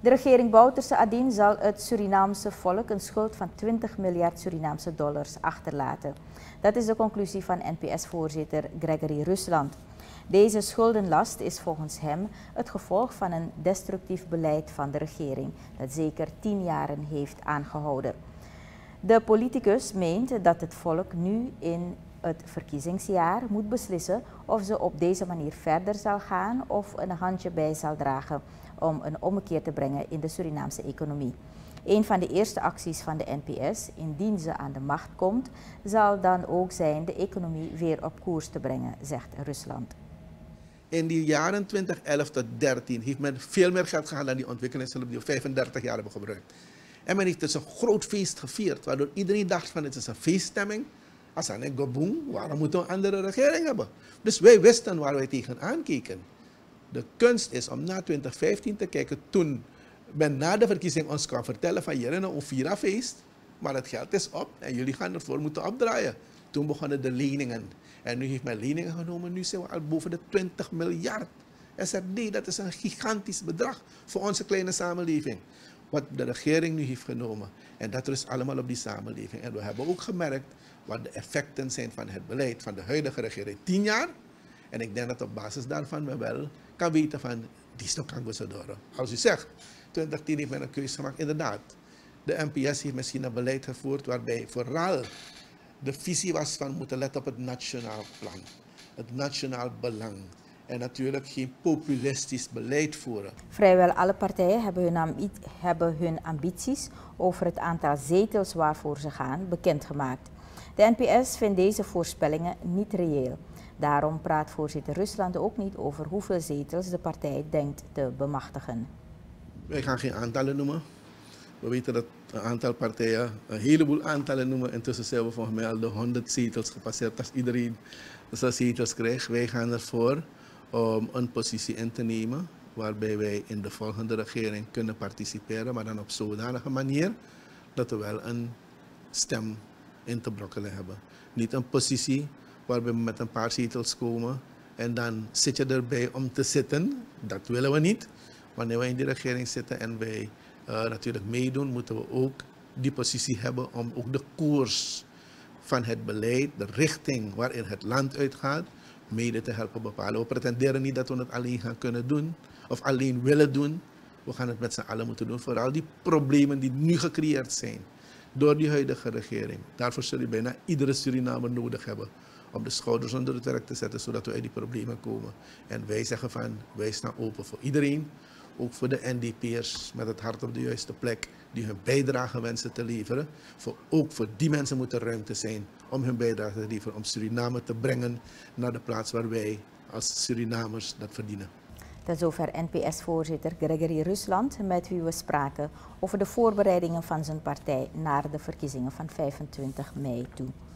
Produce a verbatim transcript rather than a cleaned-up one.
De regering Bouterse Adien zal het Surinaamse volk een schuld van twintig miljard Surinaamse dollars achterlaten. Dat is de conclusie van N P S-voorzitter Gregory Rusland. Deze schuldenlast is volgens hem het gevolg van een destructief beleid van de regering, dat zeker tien jaren heeft aangehouden. De politicus meent dat het volk nu in het verkiezingsjaar moet beslissen of ze op deze manier verder zal gaan of een handje bij zal dragen om een ommekeer te brengen in de Surinaamse economie. Een van de eerste acties van de N P S, indien ze aan de macht komt, zal dan ook zijn de economie weer op koers te brengen, zegt Rusland. In die jaren twintig elf tot dertien heeft men veel meer geld gehad dan die ontwikkelingshulp die we vijfendertig jaar hebben gebruikt. En men heeft dus een groot feest gevierd, waardoor iedereen dacht van het is een feeststemming. Als aan een goboom, waarom moeten we een andere regering hebben? Dus wij wisten waar wij tegenaan keken. De kunst is om na twintig vijftien te kijken, toen men na de verkiezing ons kwam vertellen van hier een Ofira-feest, maar het geld is op en jullie gaan ervoor moeten opdraaien. Toen begonnen de leningen. En nu heeft men leningen genomen, nu zijn we al boven de twintig miljard. S R D, dat is een gigantisch bedrag voor onze kleine samenleving. Wat de regering nu heeft genomen. En dat rust allemaal op die samenleving. En we hebben ook gemerkt wat de effecten zijn van het beleid van de huidige regering. Tien jaar. En ik denk dat op basis daarvan men wel kan weten van, die is nog kan we zo door. Als u zegt, twintig tien heeft men een keuze gemaakt. Inderdaad, de N P S heeft misschien een beleid gevoerd waarbij vooral de visie was van moeten letten op het nationaal plan. Het nationaal belang. En natuurlijk geen populistisch beleid voeren. Vrijwel alle partijen hebben hun, ambi hebben hun ambities over het aantal zetels waarvoor ze gaan bekendgemaakt. De N P S vindt deze voorspellingen niet reëel. Daarom praat voorzitter Rusland ook niet over hoeveel zetels de partij denkt te bemachtigen. Wij gaan geen aantallen noemen. We weten dat een aantal partijen een heleboel aantallen noemen. Intussen zijn we volgens mij al de honderd zetels gepasseerd als iedereen zijn zetels krijgt. Wij gaan ervoor om een positie in te nemen waarbij wij in de volgende regering kunnen participeren, maar dan op zodanige manier dat we wel een stem in te brokkelen hebben. Niet een positie waarbij we met een paar zetels komen en dan zit je erbij om te zitten. Dat willen we niet. Wanneer we in die regering zitten en wij uh, natuurlijk meedoen, moeten we ook die positie hebben om ook de koers van het beleid, de richting waarin het land uitgaat, mede te helpen bepalen. We pretenderen niet dat we het alleen gaan kunnen doen of alleen willen doen. We gaan het met z'n allen moeten doen. Vooral die problemen die nu gecreëerd zijn door die huidige regering. Daarvoor zul je bijna iedere Surinamer nodig hebben om de schouders onder het werk te zetten, zodat we uit die problemen komen. En wij zeggen van, wij staan open voor iedereen. Ook voor de N D P'ers met het hart op de juiste plek die hun bijdrage wensen te leveren. Voor, ook voor die mensen moet er ruimte zijn om hun bijdrage te leveren, om Suriname te brengen naar de plaats waar wij als Surinamers dat verdienen. Tot zover N P S-voorzitter Gregory Rusland, met wie we spraken over de voorbereidingen van zijn partij naar de verkiezingen van vijfentwintig mei toe.